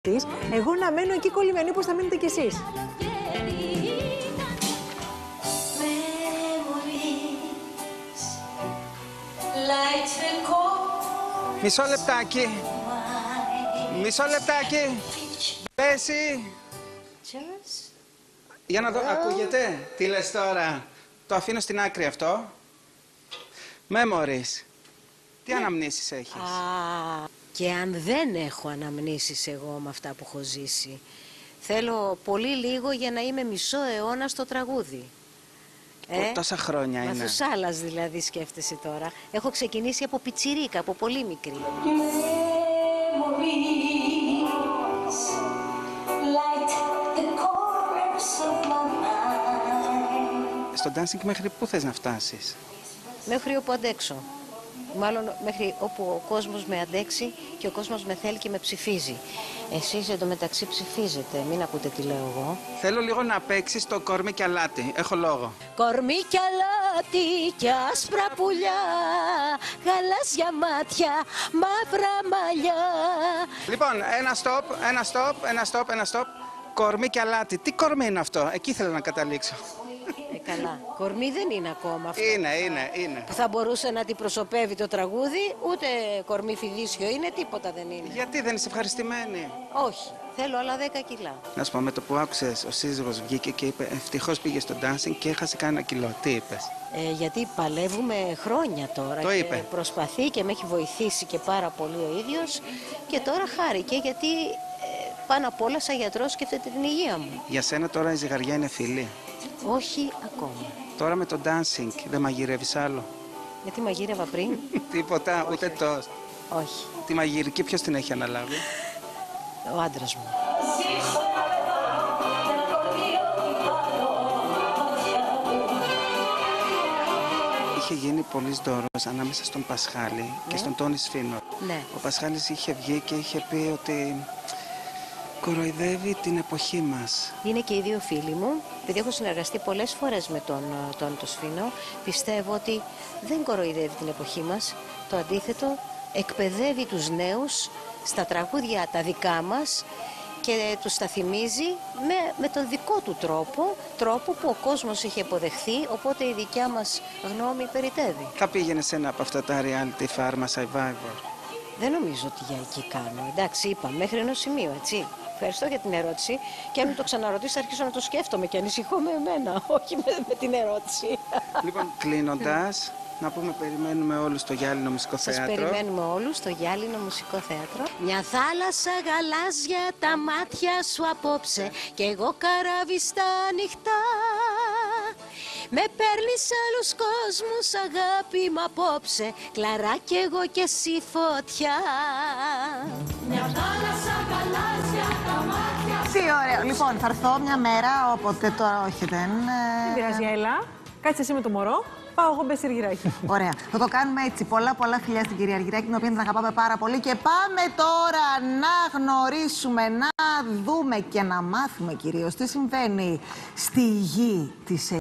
Εγώ να μένω εκεί κολλημένη, πώς θα μείνετε κι εσείς. Μισό λεπτάκι. Μισό λεπτάκι. Πέσει. Για να δω, ακούγεται. Τι λες τώρα. Το αφήνω στην άκρη αυτό. Memories. Τι αναμνήσεις έχεις. Και αν δεν έχω αναμνήσεις εγώ με αυτά που έχω ζήσει, θέλω πολύ λίγο για να είμαι μισό αιώνα στο τραγούδι. Τόσα χρόνια είναι. Μαθουσάλας δηλαδή σκέφτεσαι τώρα. Έχω ξεκινήσει από πιτσιρίκα, από πολύ μικρή. Στο dancing μέχρι πού θες να φτάσεις. Μέχρι όπου αντέξω. Μάλλον μέχρι όπου ο κόσμος με αντέξει και ο κόσμος με θέλει και με ψηφίζει. Εσείς εντωμεταξύ ψηφίζετε, μην ακούτε τι λέω εγώ. Θέλω λίγο να παίξεις το κορμί και αλάτι. Έχω λόγο. Κορμί και αλάτι και άσπρα πουλιά, γαλάζια μάτια, μαύρα μαλλιά. Λοιπόν, ένα stop. Κορμί και αλάτι. Τι κορμί είναι αυτό. Εκεί θέλω να καταλήξω. Καλά. Κορμί δεν είναι ακόμα αυτό. Είναι. Που θα μπορούσε να αντιπροσωπεύει το τραγούδι, ούτε κορμί φιδίσιο είναι, τίποτα δεν είναι. Γιατί δεν είσαι ευχαριστημένη. Όχι. Θέλω άλλα 10 κιλά. Να σου πω, με το που άκουσες, ο σύζυγος βγήκε και είπε ευτυχώς πήγε στο dancing και έχασε κανένα κιλό. Τι είπες. Γιατί παλεύουμε χρόνια τώρα. Το είπε. Προσπαθεί και με έχει βοηθήσει και πάρα πολύ ο ίδιος. Και τώρα χάρηκε γιατί πάνω απ' όλα σαν γιατρός σκέφτεται την υγεία μου. Για σένα τώρα η ζυγαριά είναι φίλη. Όχι ακόμα. Τώρα με το dancing δεν μαγειρεύεις άλλο. Γιατί μαγείρευα πριν. Τίποτα, ούτε τόσο. Όχι. Τη μαγειρική ποιος την έχει αναλάβει. Ο άντρας μου. Είχε γίνει πολύς δώρος ανάμεσα στον Πασχάλη και στον Τόνι Σφίνο. Ναι. Ο Πασχάλης είχε βγει και είχε πει ότι κοροϊδεύει την εποχή μας. Είναι και οι δύο φίλοι μου. Επειδή έχω συνεργαστεί πολλές φορές με τον Σφίνο, πιστεύω ότι δεν κοροϊδεύει την εποχή μας. Το αντίθετο, εκπαιδεύει τους νέους στα τραγούδια τα δικά μας και τους τα θυμίζει με τον δικό του τρόπο που ο κόσμος έχει αποδεχθεί, οπότε η δικιά μας γνώμη περιτεύει. Θα πήγαινε σε ένα από αυτά τα reality Pharma Survivor. Δεν νομίζω ότι για εκεί κάνω. Εντάξει, είπα, μέχρι ενός σημείου, έτσι. Ευχαριστώ για την ερώτηση. Και αν μου το ξαναρωτήσει, θα αρχίσω να το σκέφτομαι και ανησυχώ με εμένα, όχι με την ερώτηση. Λοιπόν, κλείνοντας, να πούμε περιμένουμε όλους στο Γυάλινο Μουσικό Θέατρο. Σας περιμένουμε όλους στο Γυάλινο Μουσικό Θέατρο. Μια θάλασσα γαλάζια τα μάτια σου απόψε και εγώ καράβι στα ανοιχτά. Με παίρνεις άλλους κόσμους αγάπη μ' απόψε, κλαρά κι εγώ και εσύ φωτιά. Μια θάλασσα γαλάζια τα μάτια. Τι ωραίο. Λοιπόν, θα έρθω μια μέρα, όποτε τώρα όχι δεν... Δεν πειράζει, έλα. Κάτσε εσύ με το μωρό. Πάω εγώ μπες Αργυράκη. Ωραία. Θα το κάνουμε έτσι. Πολλά φιλιά στην κυρία Αργυράκη, την οποία την αγαπάμε πάρα πολύ. Και πάμε τώρα να γνωρίσουμε, να δούμε και να μάθουμε κυρίως τι συμβαίνει στη γη της